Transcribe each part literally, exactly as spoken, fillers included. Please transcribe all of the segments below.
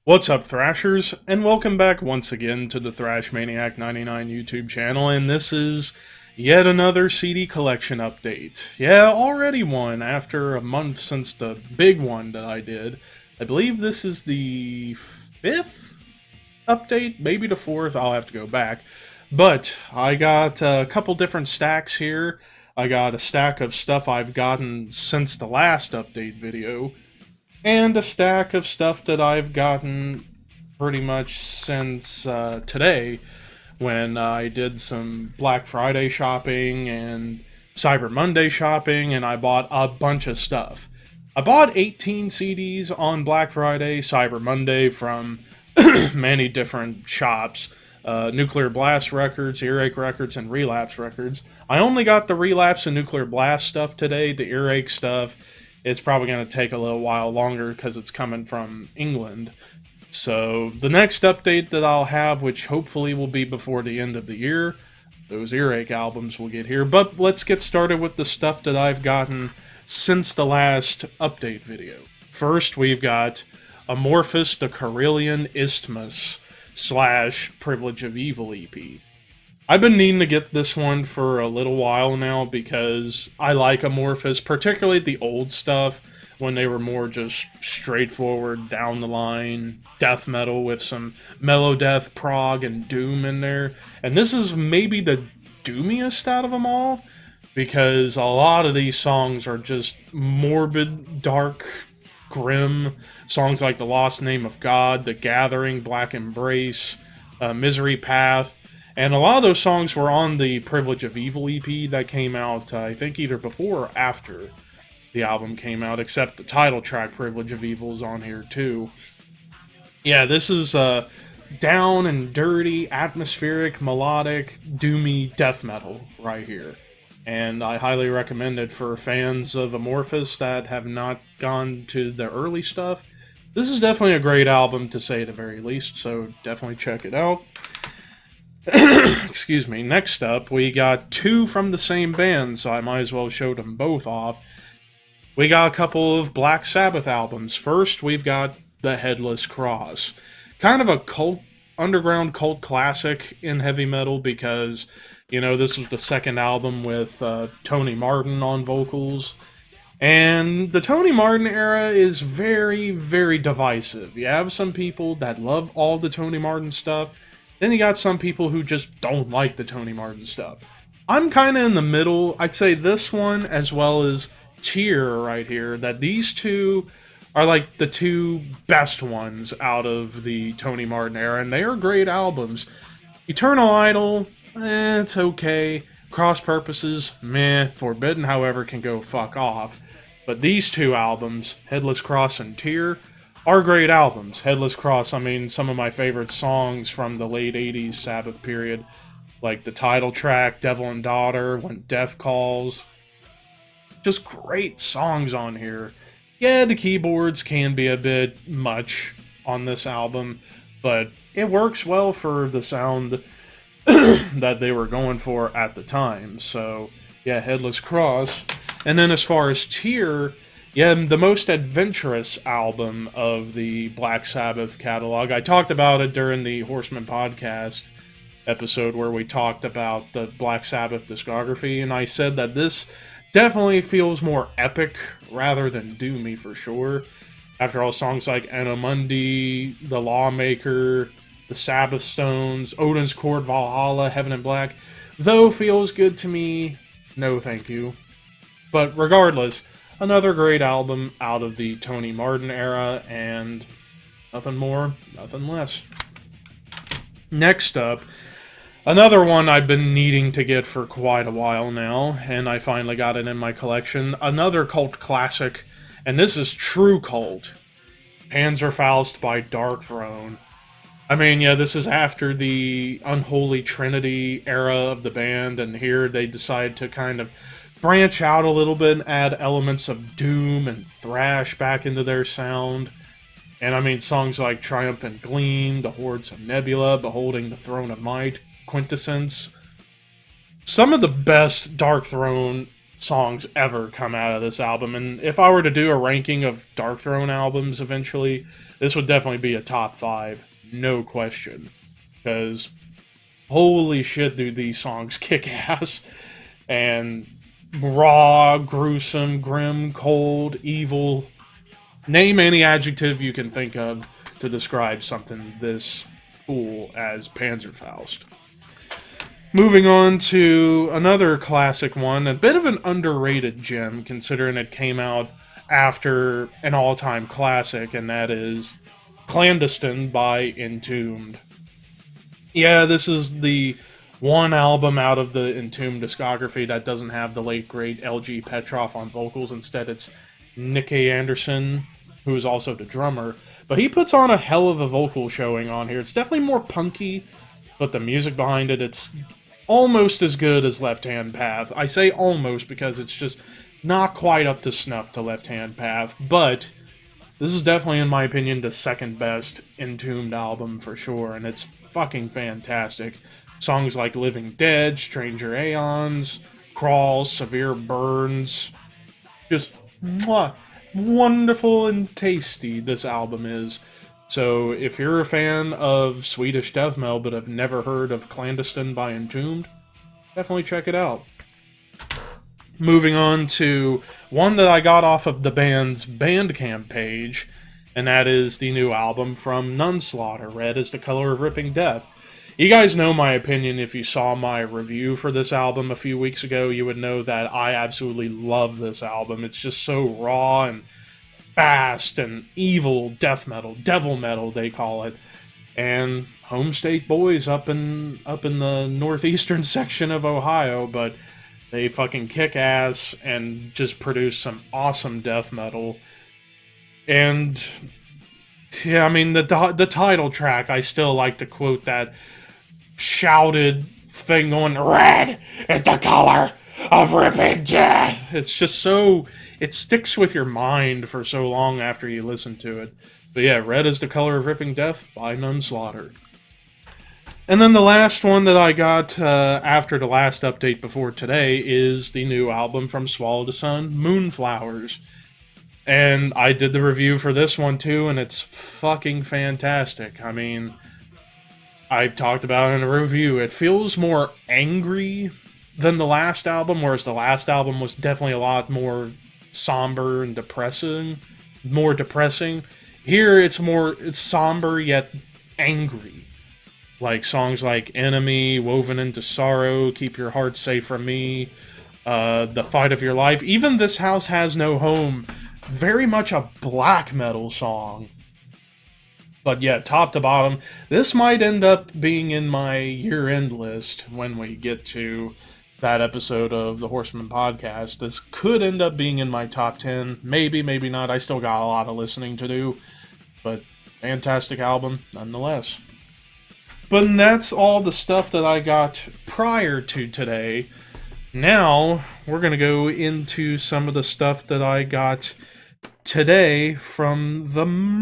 What's up, Thrashers, and welcome back once again to the Thrash Maniac ninety-nine YouTube channel, and this is yet another C D collection update. Yeah, already one after a month since the big one that I did. I believe this is the fifth update, maybe the fourth, I'll have to go back. But I got a couple different stacks here. I got a stack of stuff I've gotten since the last update video, and a stack of stuff that I've gotten pretty much since uh, today, when I did some Black Friday shopping and Cyber Monday shopping, and I bought a bunch of stuff. I bought eighteen C Ds on Black Friday, Cyber Monday, from many different shops. Uh, Nuclear Blast Records, Earache Records, and Relapse Records. I only got the Relapse and Nuclear Blast stuff today. The Earache stuff, it's probably going to take a little while longer because it's coming from England. So the next update that I'll have, which hopefully will be before the end of the year, those Earache albums will get here. But let's get started with the stuff that I've gotten since the last update video. First, we've got Amorphous the Karelian Isthmus slash Privilege of Evil E P. I've been needing to get this one for a little while now because I like Amorphous, particularly the old stuff, when they were more just straightforward, down the line death metal with some melodeath, prog, and doom in there. And this is maybe the doomiest out of them all, because a lot of these songs are just morbid, dark, grim. Songs like The Lost Name of God, The Gathering, Black Embrace, uh, Misery Path. And a lot of those songs were on the Privilege of Evil E P that came out, uh, I think, either before or after the album came out, except the title track, Privilege of Evil, is on here too. Yeah, this is uh, down and dirty, atmospheric, melodic, doomy death metal right here. And I highly recommend it for fans of Amorphous that have not gone to the early stuff. This is definitely a great album, to say the very least, so definitely check it out. Excuse me. Next up, we got two from the same band, so I might as well show them both off. We got a couple of Black Sabbath albums. First, we've got The Headless Cross. Kind of a cult, underground cult classic in heavy metal, because, you know, this was the second album with uh, Tony Martin on vocals. And the Tony Martin era is very, very divisive. You have some people that love all the Tony Martin stuff, then you got some people who just don't like the Tony Martin stuff. I'm kind of in the middle. I'd say this one, as well as Tear right here, that these two are like the two best ones out of the Tony Martin era, and they are great albums. Eternal Idol, eh, it's okay. Cross Purposes, meh. Forbidden, however, can go fuck off. But these two albums, Headless Cross and Tear, are great albums. Headless Cross, I mean, some of my favorite songs from the late eighties Sabbath period, like the title track, Devil and Daughter, When Death Calls. Just great songs on here. Yeah, the keyboards can be a bit much on this album, but it works well for the sound that they were going for at the time. So, yeah, Headless Cross. And then as far as Tear, yeah, the most adventurous album of the Black Sabbath catalog. I talked about it during the Horseman podcast episode where we talked about the Black Sabbath discography, and I said that this definitely feels more epic rather than doomy for sure. After all, songs like Enomundi, The Lawmaker, The Sabbath Stones, Odin's Court, Valhalla, Heaven and Black, though feels good to me, no thank you. But regardless, another great album out of the Tony Martin era, and nothing more, nothing less. Next up, another one I've been needing to get for quite a while now, and I finally got it in my collection. Another cult classic, and this is true cult. Panzerfaust by Darkthrone. I mean, yeah, this is after the Unholy Trinity era of the band, and here they decide to kind of branch out a little bit and add elements of doom and thrash back into their sound. And I mean, songs like Triumphant Gleam, The Hordes of Nebula, Beholding the Throne of Might, Quintessence. Some of the best Darkthrone songs ever come out of this album. And if I were to do a ranking of Darkthrone albums eventually, this would definitely be a top five, no question. Because holy shit, dude, these songs kick ass. And raw, gruesome, grim, cold, evil. Name any adjective you can think of to describe something this cool as Panzerfaust. Moving on to another classic one, a bit of an underrated gem considering it came out after an all-time classic, and that is Clandestine by Entombed. Yeah, this is the one album out of the Entombed discography that doesn't have the late great L G Petrov on vocals. Instead, it's Nicky Anderson, who is also the drummer. But he puts on a hell of a vocal showing on here. It's definitely more punky, but the music behind it, it's almost as good as Left Hand Path. I say almost because it's just not quite up to snuff to Left Hand Path, but this is definitely, in my opinion, the second best Entombed album for sure, and it's fucking fantastic. Songs like Living Dead, Stranger Aeons, Crawl, Severe Burns, just mwah, wonderful and tasty this album is. So if you're a fan of Swedish death metal but have never heard of Clandestine by Entombed, definitely check it out. Moving on to one that I got off of the band's Bandcamp page, and that is the new album from Nunslaughter, Red is the Color of Ripping Death. You guys know my opinion. If you saw my review for this album a few weeks ago, you would know that I absolutely love this album. It's just so raw and fast and evil death metal, devil metal they call it. And Homestate Boys up in up in the northeastern section of Ohio, but they fucking kick ass and just produce some awesome death metal. And yeah, I mean the the title track, I still like to quote that shouted thing going, "Red is the color of ripping death." It's just so, it sticks with your mind for so long after you listen to it. But yeah, Red is the Color of Ripping Death by Nunslaughter. And then the last one that I got uh, after the last update before today is the new album from Swallow the Sun, Moonflowers. And I did the review for this one too, and it's fucking fantastic. I mean, I talked about it in a review. It feels more angry than the last album, whereas the last album was definitely a lot more somber and depressing. More depressing. Here, it's more, it's somber yet angry. Like songs like Enemy, Woven into Sorrow, Keep Your Heart Safe from Me, uh, The Fight of Your Life. Even This House Has No Home, very much a black metal song. But yeah, top to bottom, this might end up being in my year-end list when we get to that episode of the Horseman Podcast. This could end up being in my top ten. Maybe, maybe not. I still got a lot of listening to do. But fantastic album, nonetheless. But that's all the stuff that I got prior to today. Now, we're going to go into some of the stuff that I got today from the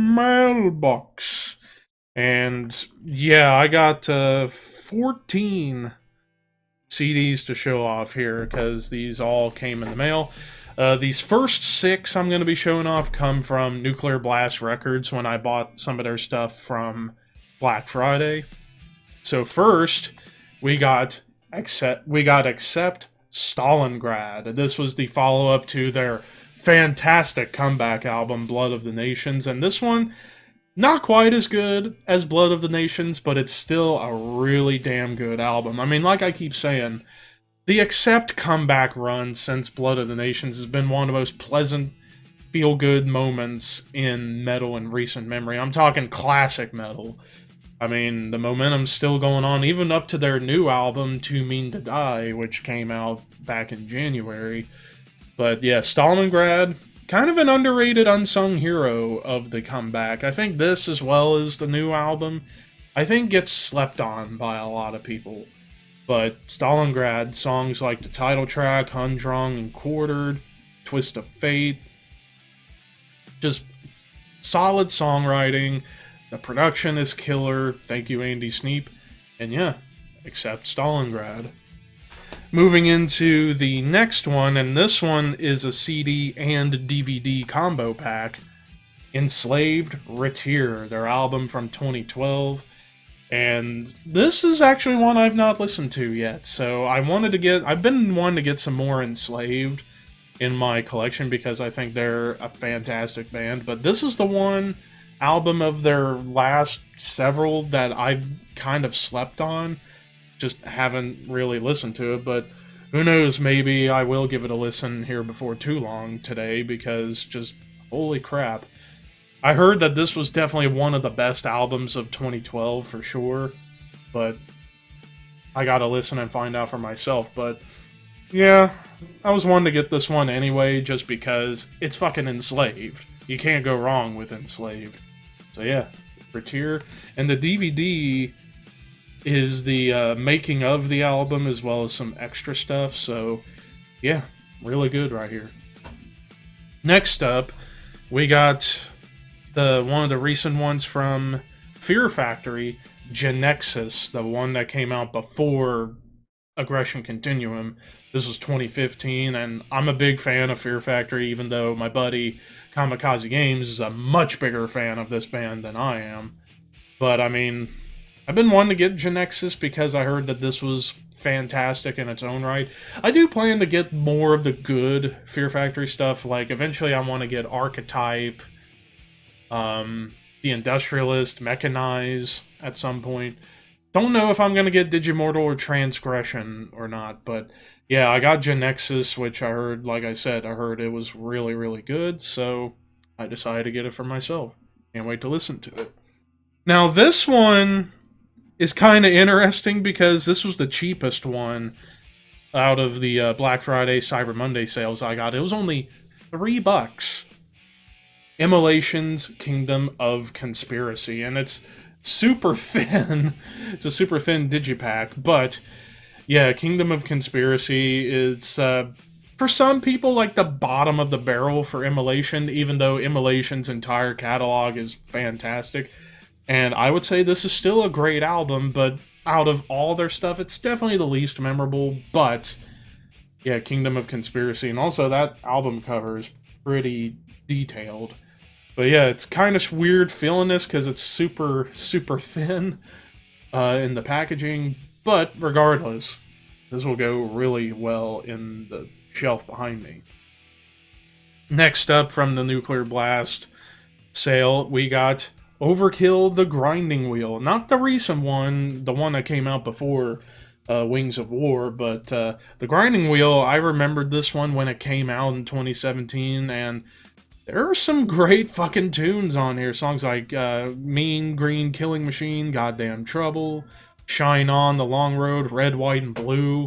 mailbox. And yeah, I got uh, fourteen C Ds to show off here because these all came in the mail. Uh, these first six I'm going to be showing off come from Nuclear Blast Records when I bought some of their stuff from Black Friday. So first, we got Accept, we got Accept Stalingrad. This was the follow-up to their fantastic comeback album, Blood of the Nations, and this one, not quite as good as Blood of the Nations, but it's still a really damn good album. I mean, like I keep saying, the Accept comeback run since Blood of the Nations has been one of the most pleasant, feel-good moments in metal in recent memory. I'm talking classic metal. I mean, the momentum's still going on, even up to their new album, Too Mean to Die, which came out back in January. But yeah, Stalingrad, kind of an underrated, unsung hero of the comeback. I think this, as well as the new album, I think gets slept on by a lot of people. But Stalingrad, songs like the title track, Hundrung and Quartered, Twist of Fate, just solid songwriting. The production is killer. Thank you, Andy Sneap. And yeah, Accept Stalingrad. Moving into the next one, and this one is a C D and D V D combo pack. Enslaved Retir, their album from twenty twelve. And this is actually one I've not listened to yet, so I wanted to get... I've been wanting to get some more Enslaved in my collection because I think they're a fantastic band, but this is the one album of their last several that I've kind of slept on. Just haven't really listened to it, but who knows, maybe I will give it a listen here before too long today, because just holy crap. I heard that this was definitely one of the best albums of twenty twelve for sure, but I gotta listen and find out for myself. But yeah, I was wanting to get this one anyway, just because it's fucking Enslaved. You can't go wrong with Enslaved. So yeah, Retir. And the D V D is the uh, making of the album as well as some extra stuff, so yeah, really good right here. Next up, we got the one of the recent ones from Fear Factory, Genexus, the one that came out before Aggression Continuum. This was twenty fifteen, and I'm a big fan of Fear Factory, even though my buddy Kamikaze Games is a much bigger fan of this band than I am. But I mean, I've been wanting to get Genexus because I heard that this was fantastic in its own right. I do plan to get more of the good Fear Factory stuff. Like, eventually I want to get Archetype, um, The Industrialist, Mechanize at some point. Don't know if I'm going to get Digimortal or Transgression or not, but yeah, I got Genexus, which I heard, like I said, I heard it was really, really good, so I decided to get it for myself. Can't wait to listen to it. Now, this one is kind of interesting because this was the cheapest one out of the uh, Black Friday, Cyber Monday sales I got. It was only three bucks. Immolation's Kingdom of Conspiracy, and it's super thin. It's a super thin digipack, but yeah, Kingdom of Conspiracy is uh, for some people like the bottom of the barrel for Immolation, even though Immolation's entire catalog is fantastic. And I would say this is still a great album, but out of all their stuff, it's definitely the least memorable. But yeah, Kingdom of Conspiracy, and also that album cover is pretty detailed. But yeah, it's kind of weird feeling this because it's super, super thin uh, in the packaging. But regardless, this will go really well in the shelf behind me. Next up from the Nuclear Blast sale, we got Overkill the Grinding Wheel. Not the recent one, the one that came out before uh, Wings of War, but uh, the Grinding Wheel, I remembered this one when it came out in twenty seventeen, and there are some great fucking tunes on here. Songs like uh, Mean Green Killing Machine, Goddamn Trouble, Shine On, The Long Road, Red, White, and Blue.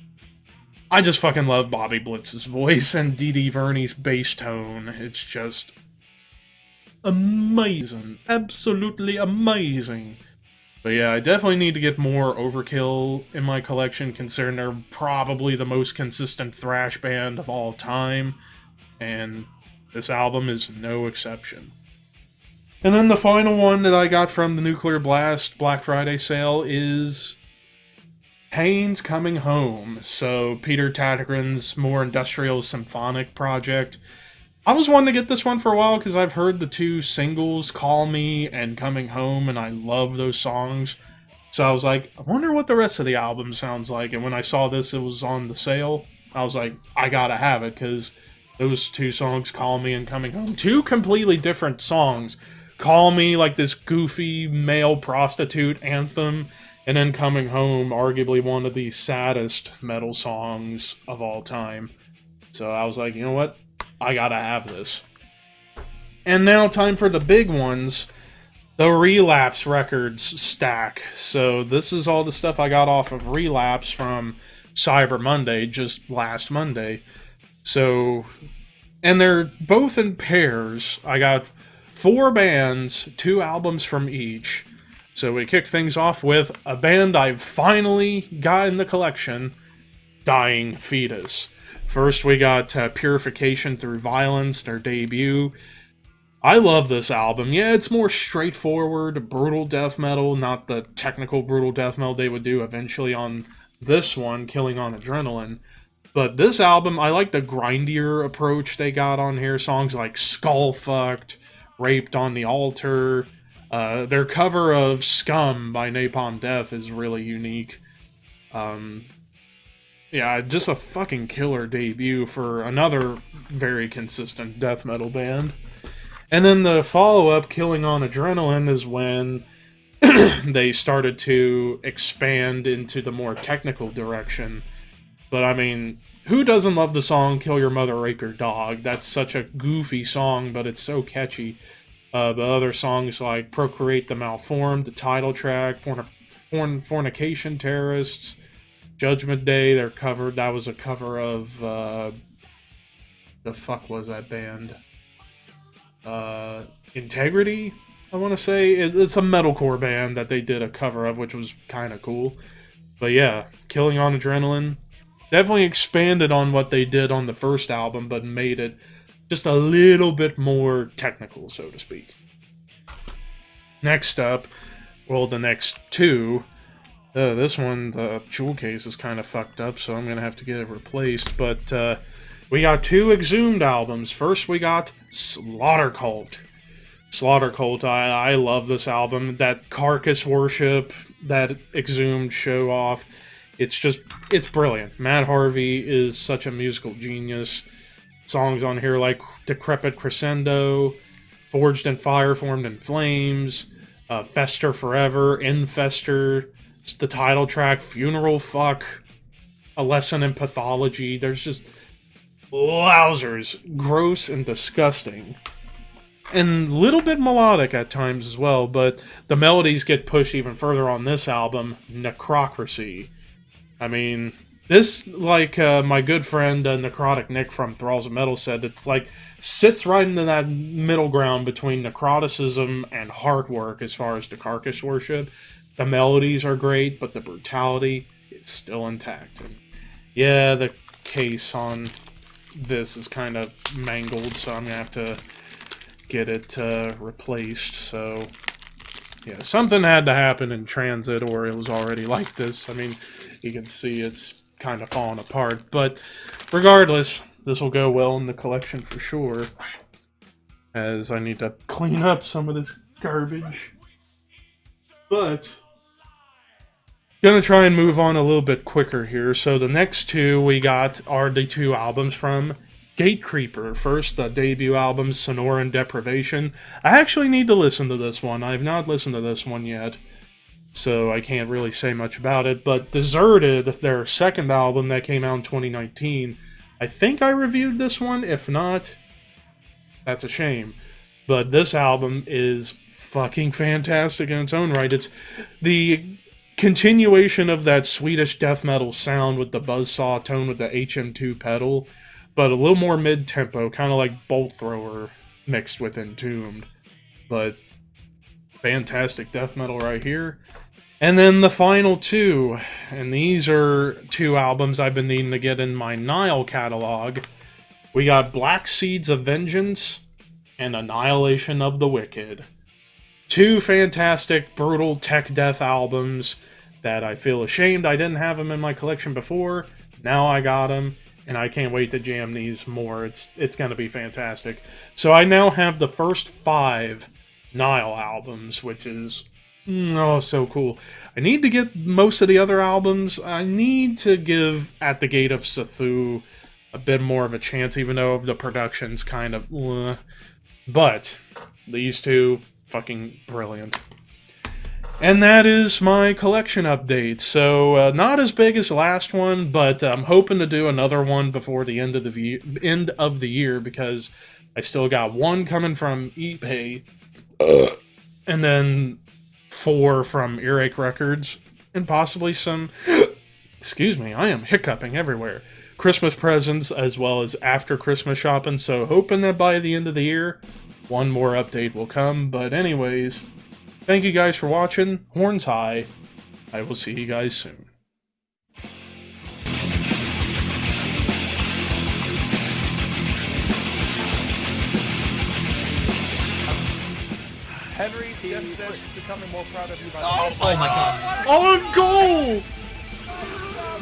I just fucking love Bobby Blitz's voice and Dee Dee Verney's bass tone. It's just amazing. Absolutely amazing. But yeah, I definitely need to get more Overkill in my collection, considering they're probably the most consistent thrash band of all time. And this album is no exception. And then the final one that I got from the Nuclear Blast Black Friday sale is Pain's Coming Home. So Peter Tägtgren's more industrial symphonic project. I was wanting to get this one for a while because I've heard the two singles, Call Me and Coming Home, and I love those songs. So I was like, I wonder what the rest of the album sounds like. And when I saw this, it was on the sale, I was like, I gotta have it, because those two songs, Call Me and Coming Home, two completely different songs. Call Me, like this goofy male prostitute anthem, and then Coming Home, arguably one of the saddest metal songs of all time. So I was like, you know what? I gotta have this. And now time for the big ones. The Relapse Records stack. So this is all the stuff I got off of Relapse from Cyber Monday, just last Monday. So, and they're both in pairs. I got four bands, two albums from each. So we kick things off with a band I've finally got in the collection, Dying Fetus. First we got uh, Purification Through Violence, their debut. I love this album. Yeah, it's more straightforward, brutal death metal, not the technical brutal death metal they would do eventually on this one, Killing on Adrenaline. But this album, I like the grindier approach they got on here. Songs like Skull Fucked, Raped on the Altar. Uh, their cover of Scum by Napalm Death is really unique. Um, yeah, just a fucking killer debut for another very consistent death metal band. And then the follow-up, Killing on Adrenaline, is when they started to expand into the more technical direction. But I mean, who doesn't love the song Kill Your Mother, Rape Your Dog? That's such a goofy song, but it's so catchy. Uh, but other songs like Procreate the Malformed, the title track, Forn Forn Fornication Terrorists, Judgment Day, they're covered. That was a cover of, uh, the fuck was that band? Uh, Integrity, I want to say. It, it's a metalcore band that they did a cover of, which was kind of cool. But yeah, Killing on Adrenaline definitely expanded on what they did on the first album, but made it just a little bit more technical, so to speak. Next up, well, the next two. Uh, this one, the jewel case is kind of fucked up, so I'm going to have to get it replaced. But uh, we got two Exhumed albums. First, we got Slaughter Cult. Slaughter Cult, I, I love this album. That Carcass Worship, that Exhumed show off. It's just, it's brilliant. Matt Harvey is such a musical genius. Songs on here like Decrepit Crescendo, Forged in Fire, Formed in Flames, uh, Fester Forever, Infester, it's the title track, Funeral Fuck, A Lesson in Pathology. There's just wowzers, gross and disgusting. And a little bit melodic at times as well, but the melodies get pushed even further on this album, Necrocracy. I mean, this, like uh, my good friend uh, Necrotic Nick from Thralls of Metal said, it's like, sits right into that middle ground between necroticism and hard work as far as the Carcass Worship. The melodies are great, but the brutality is still intact. And yeah, the case on this is kind of mangled, so I'm going to have to get it uh, replaced, so yeah, something had to happen in transit, or it was already like this. I mean, you can see it's kind of falling apart, but regardless, this will go well in the collection for sure, as I need to clean up some of this garbage. But gonna try and move on a little bit quicker here. So the next two we got are the two albums from Gatecreeper. First, the debut album, Sonoran Deprivation. I actually need to listen to this one. I have not listened to this one yet, so I can't really say much about it. But Deserted, their second album that came out in twenty nineteen, I think I reviewed this one. If not, that's a shame. But this album is fucking fantastic in its own right. It's the continuation of that Swedish death metal sound with the buzzsaw tone with the H M two pedal, but a little more mid-tempo, kind of like Bolt Thrower mixed with Entombed. But fantastic death metal right here. And then the final two, and these are two albums I've been needing to get in my Nile catalog. We got Black Seeds of Vengeance and Annihilation of the Wicked. Two fantastic, brutal tech death albums that I feel ashamed I didn't have them in my collection before. Now I got them, and I can't wait to jam these more. It's it's going to be fantastic. So I now have the first five Nile albums, which is oh so cool. I need to get most of the other albums. I need to give At the Gate of Cthulhu a bit more of a chance, even though the production's kind of uh, but these two, fucking brilliant. And that is my collection update. So, uh, not as big as the last one, but I'm hoping to do another one before the end of the end of the year, because I still got one coming from ePay, uh. and then four from Earache Records, and possibly some, excuse me, I am hiccuping everywhere, Christmas presents, as well as after Christmas shopping, so hoping that by the end of the year, one more update will come. But anyways, thank you guys for watching. Horns high. I will see you guys soon. Henry, just says becoming more proud of you by Oh, the oh my god. On goal!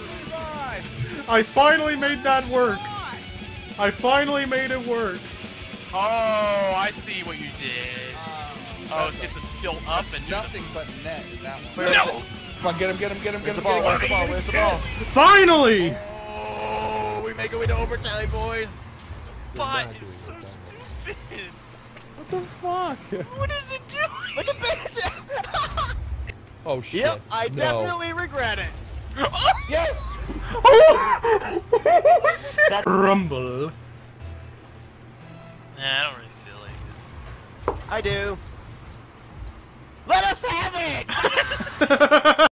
I finally made that work. I finally made it work. Oh, I see what you did. Uh, Oh, so you have to tilt up and do nothing the... but net in that one. No! Come on, get him, get him, get him, get Where's him, the ball? get him. Where's the ball? Where's the ball? Finally! Oh, we make our way to overtime, boys. Bot is so stupid. What the fuck? What is it doing? Look at that. Oh shit. Yep, I No. definitely regret it. Yes! Rumble. Nah, I don't really feel like it. I do. Let us have it!